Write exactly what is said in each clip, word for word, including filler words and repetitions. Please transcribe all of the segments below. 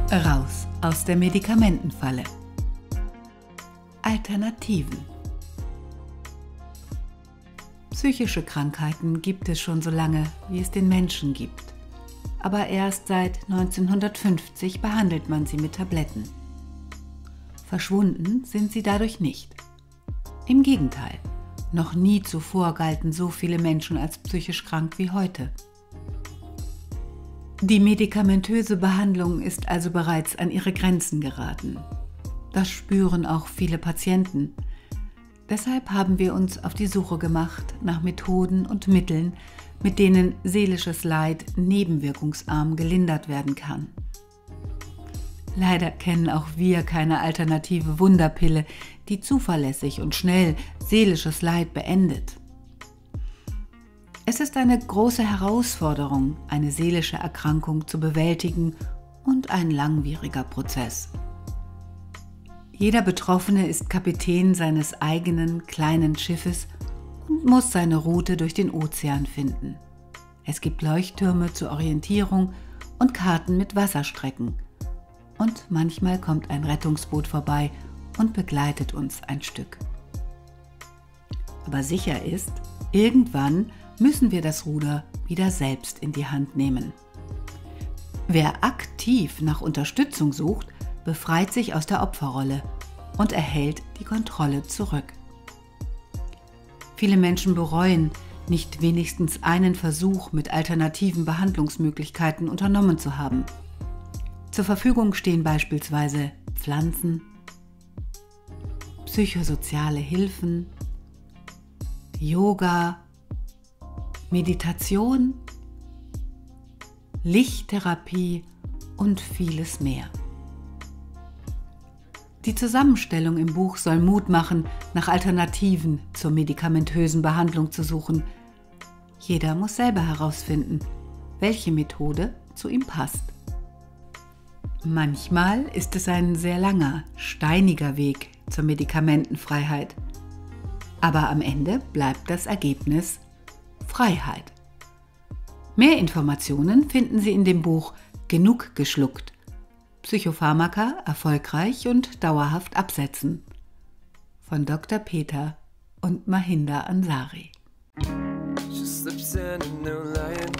Raus aus der Medikamentenfalle. Alternativen. Psychische Krankheiten gibt es schon so lange, wie es den Menschen gibt. Aber erst seit neunzehnhundertfünfzig behandelt man sie mit Tabletten. Verschwunden sind sie dadurch nicht. Im Gegenteil, noch nie zuvor galten so viele Menschen als psychisch krank wie heute. Die medikamentöse Behandlung ist also bereits an ihre Grenzen geraten. Das spüren auch viele Patienten. Deshalb haben wir uns auf die Suche gemacht nach Methoden und Mitteln, mit denen seelisches Leid nebenwirkungsarm gelindert werden kann. Leider kennen auch wir keine alternative Wunderpille, die zuverlässig und schnell seelisches Leid beendet. Es ist eine große Herausforderung, eine seelische Erkrankung zu bewältigen und ein langwieriger Prozess. Jeder Betroffene ist Kapitän seines eigenen kleinen Schiffes und muss seine Route durch den Ozean finden. Es gibt Leuchttürme zur Orientierung und Karten mit Wasserstrecken. Und manchmal kommt ein Rettungsboot vorbei und begleitet uns ein Stück. Aber sicher ist, irgendwann müssen wir das Ruder wieder selbst in die Hand nehmen. Wer aktiv nach Unterstützung sucht, befreit sich aus der Opferrolle und erhält die Kontrolle zurück. Viele Menschen bereuen, nicht wenigstens einen Versuch mit alternativen Behandlungsmöglichkeiten unternommen zu haben. Zur Verfügung stehen beispielsweise Pflanzen, psychosoziale Hilfen, Yoga, Meditation, Lichttherapie und vieles mehr. Die Zusammenstellung im Buch soll Mut machen, nach Alternativen zur medikamentösen Behandlung zu suchen. Jeder muss selber herausfinden, welche Methode zu ihm passt. Manchmal ist es ein sehr langer, steiniger Weg zur Medikamentenfreiheit. Aber am Ende bleibt das Ergebnis Freiheit. Mehr Informationen finden Sie in dem Buch Genug geschluckt. Psychopharmaka erfolgreich und dauerhaft absetzen. Von Doktor Peter und Mahinda Ansari. She slips in a new line.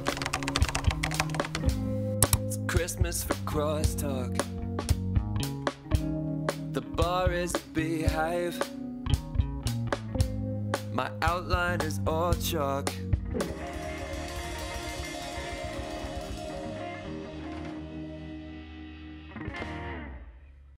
It's Christmas for crosstalk. The bar is a beehive. My outline is all chalk.